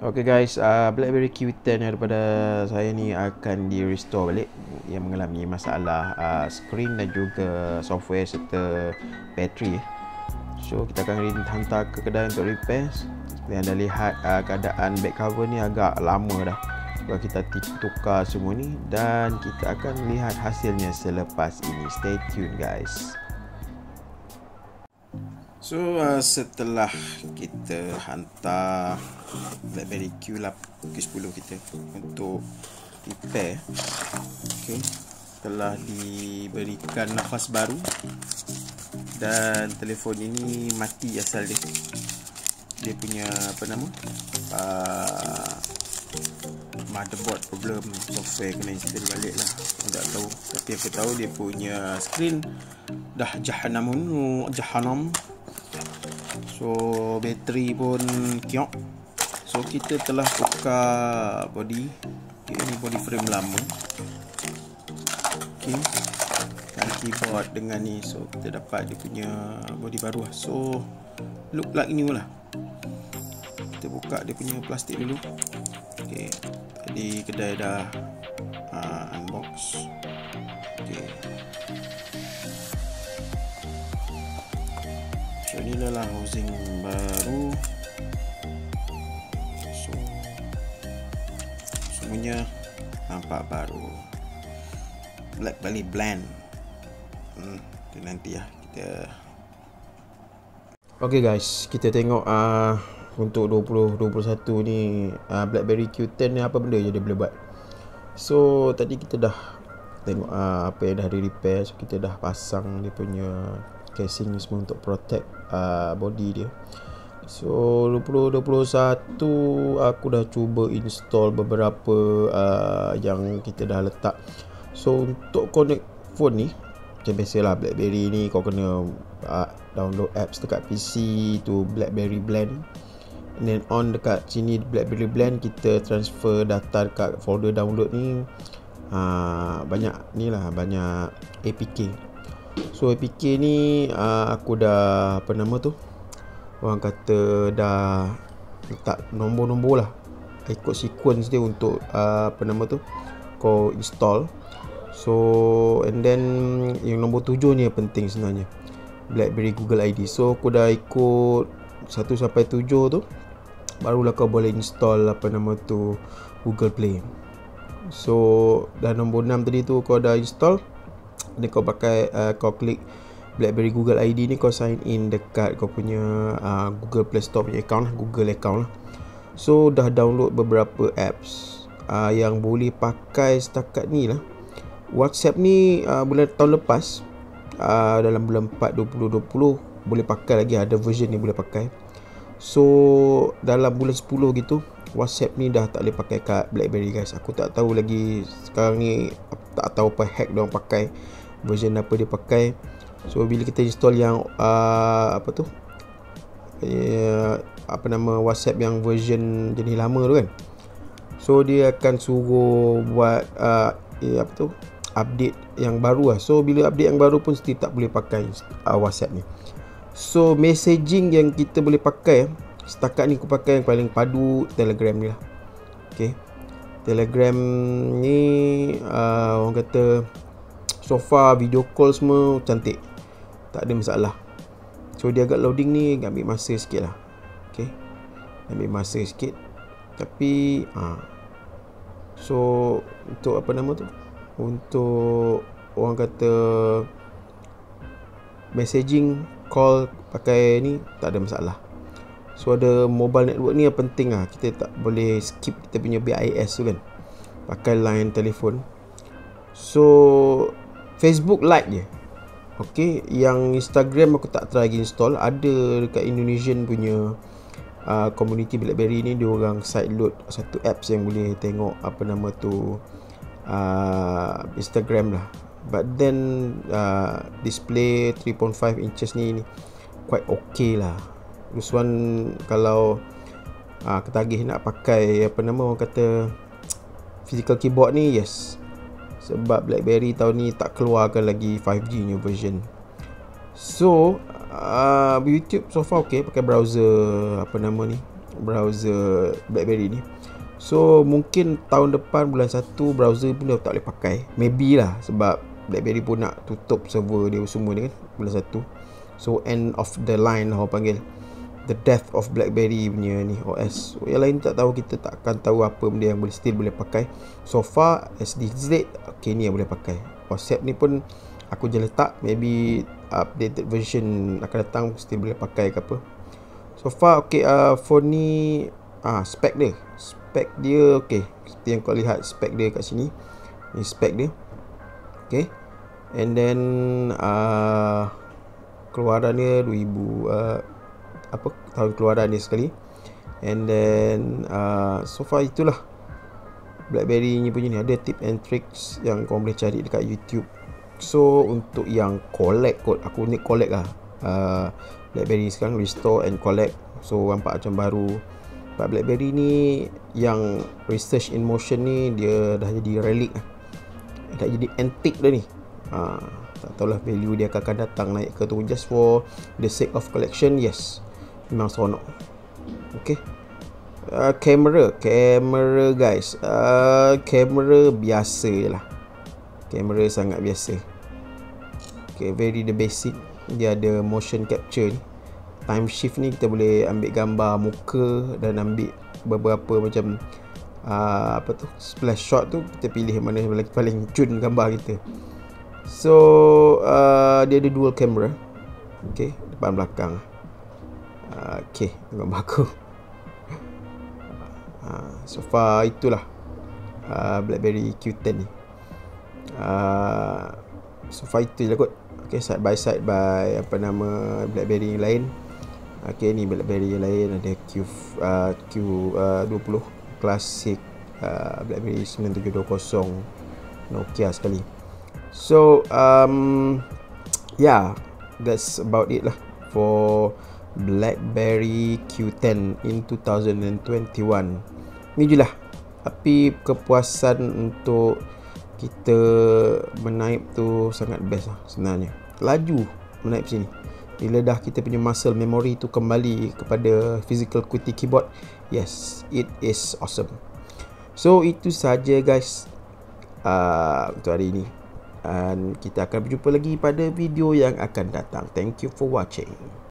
Okay guys, BlackBerry Q10 daripada saya ni akan di restore balik yang mengalami masalah screen dan juga software serta bateri. So kita akan hantar ke kedai untuk repair. Dan anda lihat keadaan back cover ni agak lama dah. Kalau kita tukar semua ni dan kita akan lihat hasilnya selepas ini. Stay tune guys. So setelah kita hantar BlackBerry Q10 kita untuk repair, okay, telah diberikan nafas baru dan telefon ini mati asal dia punya motherboard problem, software kena install balik lah. Aku tak tahu, tapi aku tahu dia punya screen dah jahanam. So bateri pun kiok. So kita telah tukar body. Okay, ini body frame lama. Okay, dan keyboard dengan ni. So kita dapat dia punya body baru lah. So look like new lah. Kita buka dia punya plastik dulu. Okay, tadi kedai dah unbox. Okay, so inilah housing baru. So semuanya nampak baru. BlackBerry blend. Itu nanti ya kita. Okay guys, kita tengok untuk 2021 ni BlackBerry Q10 ni apa benda je dia boleh buat. So tadi kita dah tengok apa yang dah di repair. So kita dah pasang dia punya casing ni semua untuk protect body dia. So 2021 aku dah cuba install beberapa yang kita dah letak. So untuk connect phone ni macam biasalah, BlackBerry ni kau kena download apps dekat PC tu BlackBerry Blend. And then on dekat sini BlackBerry Blend, kita transfer data dekat folder download ni. Banyak ni lah, banyak APK. So APK ni aku dah orang kata dah letak nombor-nombor lah, ikut sequence dia untuk kau install. So and then yang nombor 7 ni yang penting sebenarnya, BlackBerry Google ID. So aku dah ikut 1 sampai 7 tu, barulah kau boleh install Google Play. So dah nombor 6 tadi tu kau dah install, ni kau pakai kau klik BlackBerry Google ID ni, kau sign in dekat kau punya Google Play Store punya account, Google account lah. So dah download beberapa apps yang boleh pakai setakat ni lah. WhatsApp ni tahun lepas, dalam bulan 4 2020 boleh pakai lagi, ada version ni boleh pakai. So dalam bulan 10 gitu, WhatsApp ni dah tak boleh pakai kat BlackBerry guys. Aku tak tahu lagi sekarang ni, tak tahu apa hack diorang pakai, version apa dia pakai. So bila kita install yang WhatsApp yang version jenis lama tu kan, so dia akan suruh buat update yang baru lah. So bila update yang baru pun still tak boleh pakai WhatsApp ni. So messaging yang kita boleh pakai setakat ni, aku pakai yang paling padu Telegram ni lah. Okay, Telegram ni orang kata so far video call semua cantik, tak ada masalah. So dia agak loading ni, ambil masa sikit lah. Okay, ambil masa sikit. Tapi so untuk untuk orang kata messaging call pakai ni tak ada masalah. So ada mobile network ni yang penting lah, kita tak boleh skip kita punya BIS tu kan, pakai line telefon. So Facebook like je. Okay, yang Instagram aku tak try lagi install. Ada dekat Indonesian punya community BlackBerry ni, dia orang side load satu apps yang boleh tengok Instagram lah. But then display 3.5 inches ni quite okay lah. This one kalau ketagih nak pakai orang kata physical keyboard ni, yes. Sebab BlackBerry tahun ni tak keluarkan lagi 5G new version. So YouTube so far okay, pakai browser browser BlackBerry ni. So mungkin tahun depan bulan 1 browser pun dah tak boleh pakai. Maybe lah, sebab BlackBerry pun nak tutup server dia semua ni kan bulan 1. So end of the line lah orang panggil, the death of BlackBerry punya ni OS. So, yang lain tak tahu, kita tak akan tahu apa benda yang still boleh pakai. So far SDZ okay, ni yang boleh pakai. WhatsApp ni pun aku je letak, maybe updated version akan datang still boleh pakai ke apa. So far okay. Phone ni spek dia okay, seperti yang kau lihat spek dia kat sini. Ni spek dia okay. And then keluaran dia 2000 tahun keluaran dia sekali. And then so far itulah BlackBerry ni punya ni. Ada tip and tricks yang kau boleh cari dekat YouTube. So untuk yang collect kot, aku ni collect lah BlackBerry sekarang, restore and collect. So nampak macam baru. Sebab BlackBerry ni yang research in motion ni, dia dah jadi relic lah, dah jadi antique dah ni. Tak tahulah value dia akan datang naik ke tu. Just for the sake of collection, yes, memang seronok. Okay. Kamera guys, kamera biasa lah, kamera sangat biasa. Okay, very the basic. Dia ada motion capture ni, time shift ni, kita boleh ambil gambar muka dan ambil beberapa macam splash shot tu, kita pilih mana yang paling cun gambar kita. So dia ada dual camera, okay, depan belakang. Okay, gambar aku. So far itulah BlackBerry Q10 ni. So far itu je lah kot. Okay, side by BlackBerry yang lain. Okay, ni BlackBerry yang lain. Ada Q20 Classic, BlackBerry 9720, Nokia sekali. So yeah, that's about it lah for BlackBerry Q10 in 2021. Ni je lah. Tapi kepuasan untuk kita menaip tu sangat best lah sebenarnya. Laju menaip sini. Bila dah kita punya muscle memory tu kembali kepada physical QWERTY keyboard, yes, it is awesome. So itu saja guys untuk hari ini. Dan kita akan berjumpa lagi pada video yang akan datang. Thank you for watching.